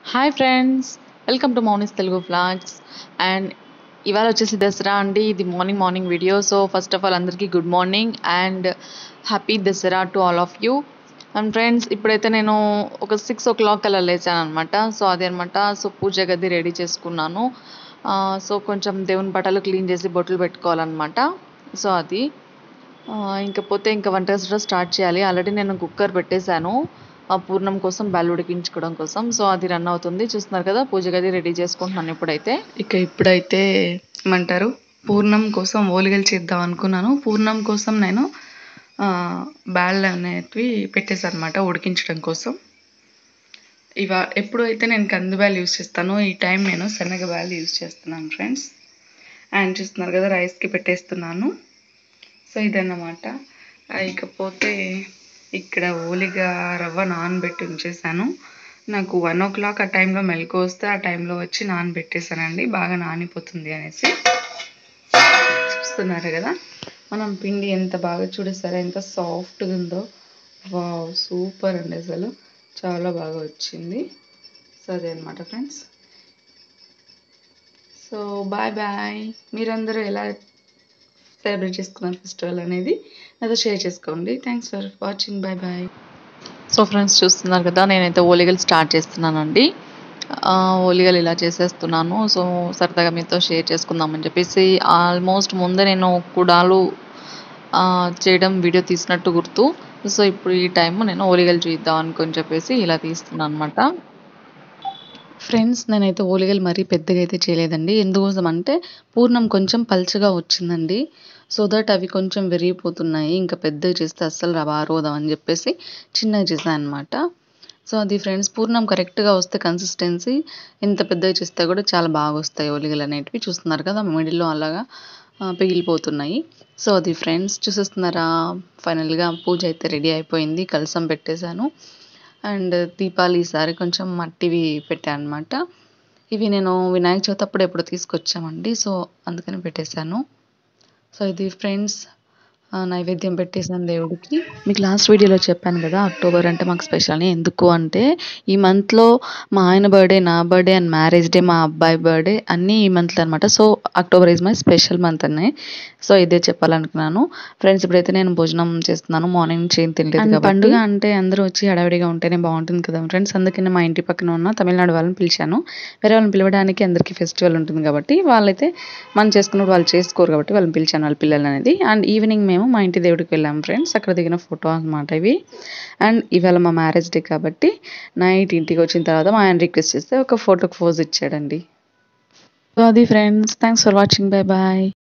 Hi friends, welcome to Mouni's Telugu vlogs. And ఇవాళ వచ్చేసి దసరా అండి. ఇది morning video. So first of all అందరికీ good morning and happy Dasara to all of you. And friends, ఇప్పుడైతే నేను ఒక 6 o'clock అలా లేచాను అనమాట. సో అదే అనమాట. సో పూజ గది రెడీ చేసుకున్నాను. సో కొంచెం దేవుని పటాలు క్లీన్ చేసి బొట్లు పెట్టుకోవాలన్నమాట. సో అది ఇంకపోతే ఇంకా వంట స్టార్ట్ చేయాలి. ఆల్రెడీ నేను కుక్కర్ పెట్టేశాను పూర్ణం కోసం, బ్యాళ్ళు ఉడికించుకోవడం కోసం. సో అది రన్ అవుతుంది. చూస్తున్నారు కదా, పూజ గది రెడీ చేసుకుంటున్నాను ఇప్పుడైతే. ఇప్పుడైతే ఏమంటారు, పూర్ణం కోసం ఓలిగలు చేద్దాం అనుకున్నాను. పూర్ణం కోసం నేను బ్యాళ్ళు అనేటివి పెట్టేసాను అనమాట ఉడికించడం కోసం. ఎప్పుడైతే నేను కంది బ్యాళ్ళు యూస్ చేస్తానో ఈ టైం నేను శనగ బ్యాళ్ళు యూస్ చేస్తున్నాను ఫ్రెండ్స్. అండ్ చూస్తున్నారు కదా, రైస్కి పెట్టేస్తున్నాను. సో ఇదన్నమాట. ఇకపోతే ఇక్కడ ఓలిగా రవ్వ నానబెట్టి ఉంచేసాను. నాకు 1 o'clock ఆ టైంలో మెలకు వస్తే ఆ టైంలో వచ్చి నానబెట్టేసానండి, బాగా నానిపోతుంది అనేసి. చూస్తున్నారు కదా మనం పిండి ఎంత బాగా చూడేసారా, ఎంత సాఫ్ట్గా ఉందో. వావ్, సూపర్ అండి, అసలు చాలా బాగా వచ్చింది. సో అదే అనమాట ఫ్రెండ్స్. So bye. మీరందరూ ఎలా సెలబ్రేట్ చేసుకున్నారు ఫెస్టివల్ అనేది నాతో షేర్ చేసుకోండి. Thanks for watching. Bye. So friends, చూస్తున్నారు కదా, నేనైతే ఓలిగలు స్టార్ట్ చేస్తున్నానండి. ఓలిగలు ఇలా చేసేస్తున్నాను. సో సరదాగా మీతో షేర్ చేసుకుందామని చెప్పేసి, ఆల్మోస్ట్ ముందే నేను కుడాలు చేయడం వీడియో తీసినట్టు గుర్తు. సో ఇప్పుడు ఈ టైం నేను ఓలిగలు చూద్దాం అనుకొని చెప్పేసి ఇలా తీస్తున్నాను అనమాట. ఫ్రెండ్స్, నేనైతే ఓలిగలు మరీ పెద్దగా అయితే చేయలేదండి. ఎందుకోసం అంటే పూర్ణం కొంచెం పల్చగా వచ్చిందండి. సో దట్ అవి కొంచెం విరిగిపోతున్నాయి. ఇంకా పెద్దగా చేస్తే అస్సలు రారోదాం అని చెప్పేసి చిన్నగా చేశాను అనమాట. సో అది ఫ్రెండ్స్, పూర్ణం కరెక్ట్గా వస్తే కన్సిస్టెన్సీ ఎంత పెద్దగా చేస్తే కూడా చాలా బాగా వస్తాయి ఓలిగలు అనేటివి. చూస్తున్నారు కదా, మిడిల్లో అలాగా పిగిలిపోతున్నాయి. సో అది ఫ్రెండ్స్, చూసేస్తున్నారా, ఫైనల్గా పూజ అయితే రెడీ అయిపోయింది. కలసం పెట్టేశాను. అండ్ దీపాలు ఈసారి కొంచెం మట్టివి పెట్టాను అనమాట. ఇవి నేను వినాయక చవితి అప్పుడు ఎప్పుడు తీసుకొచ్చామండి. సో అందుకని పెట్టేశాను. సో ఇది ఫ్రెండ్స్, నైవేద్యం పెట్టేసాను దేవుడికి. మీకు లాస్ట్ వీడియోలో చెప్పాను కదా, అక్టోబర్ అంటే మాకు స్పెషల్ అని. ఎందుకు అంటే ఈ మంత్లో మా ఆయన బర్త్డే, నా బర్త్డే అండ్ మ్యారేజ్ డే, మా అబ్బాయి బర్త్డే అన్నీ ఈ మంత్లో అనమాట. So October is my special month అని. సో ఇదే చెప్పాలనుకున్నాను ఫ్రెండ్స్. ఇప్పుడైతే నేను భోజనం చేస్తున్నాను. మార్నింగ్ నుంచి ఏం తినలేదు కాబట్టి. పండుగ అంటే అందరూ వచ్చి హడావిడిగా ఉంటేనే బాగుంటుంది కదా ఫ్రెండ్స్. అందుకని మా ఇంటి పక్కన ఉన్న తమిళనాడు వాళ్ళని పిలిచాను. వేరే వాళ్ళని పిలవడానికి అందరికీ ఫెస్టివల్ ఉంటుంది కాబట్టి, వాళ్ళైతే మనం చేసుకున్నప్పుడు వాళ్ళు చేసుకోరు కాబట్టి వాళ్ళని పిలిచాను, వాళ్ళ పిల్లలు అనేది. అండ్ ఈవినింగ్ మేము మా ఇంటి దేవుడికి వెళ్ళాం ఫ్రెండ్స్. అక్కడ దిగిన ఫోటో అనమాట ఇవి. అండ్ ఇవాళ మా మ్యారేజ్ డే కాబట్టి నైట్ ఇంటికి వచ్చిన తర్వాత మా ఆయన రిక్వెస్ట్ చేస్తే ఒక ఫోటోకి పోజ్ ఇచ్చాడండి. సో అది friends, thanks for watching. Bye.